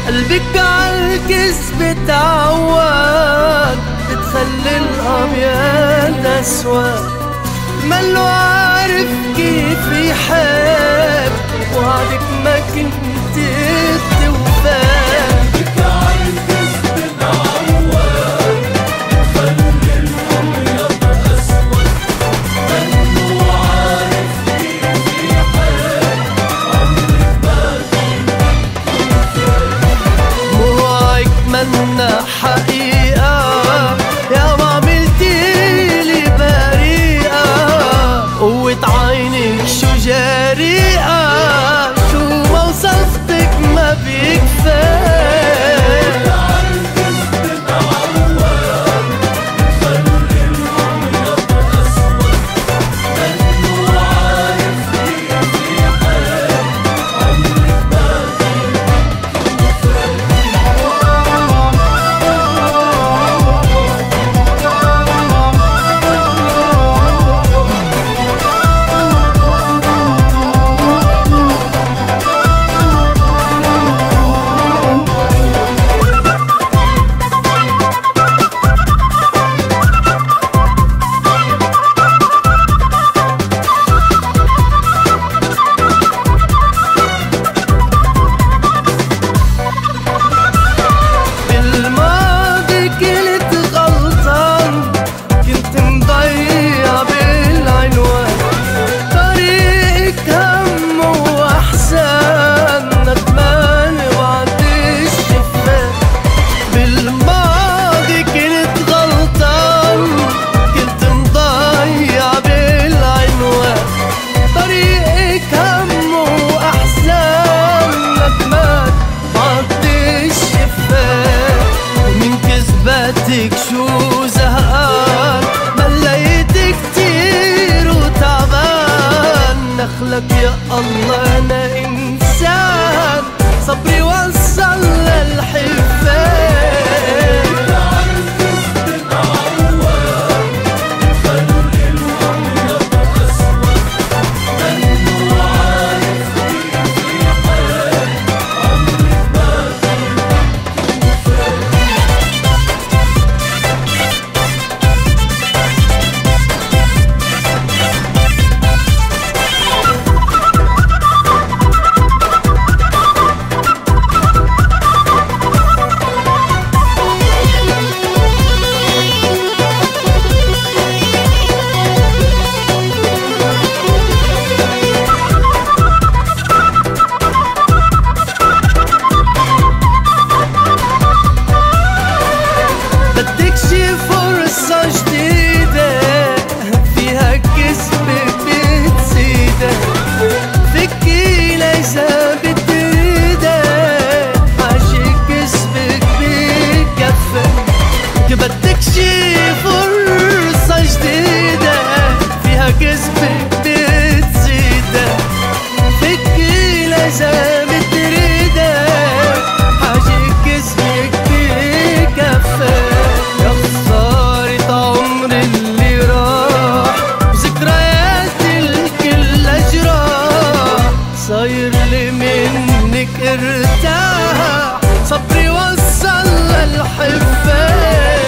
قلبك عالكذب تعود، بتخلي الأبيض أسود. ملو عارف كيف يحب، وعدك ما كنت توفى. قلبك عالكذب تعود، بتخلي الأبيض أسود. ملو عارف كيف يحب، عمرك ما كنت توفى. موعك منا حقيقة، يا ما عملتيلي بريئة. قوة عينك شو جريئة، شو ما وصفتك ما بيكفي. شو زهقان، مليت كتير وتعبان. نخلك يا الله أنا إنسان، صبري وصل للحفان. بدك شي فرصة جديدة، فيها كسبك بتزيدة. فكي ليزا بتريدة، عاشق كسبك بكفة. بدك شي فرصة جديدة، فيها كسبك بتزيدة. فكي ليزا بتريدة، عاشق كسبك بكفة. صاير لي منك ارتاح، صبري وصل للحفان.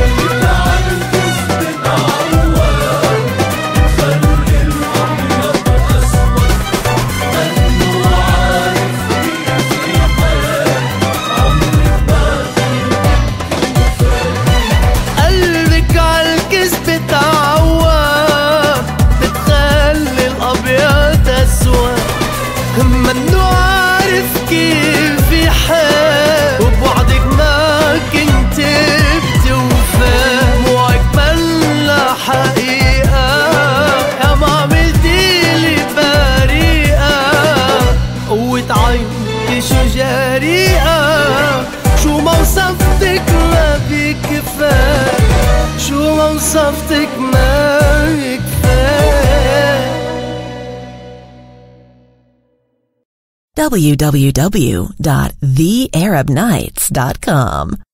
قلبك عالكذب تعود، بتخلي الأبيض أسود. منو عارف كيف يحب، وبوعدك ما كنت بتوفى. موعك ملا حقيقة، يا ما عملتيلي بريئة. قوة عينك شو جريئة، شو ما وصفتك ما بيكفى. شو ما وصفتك ما بيكفى. www.thearabnights.com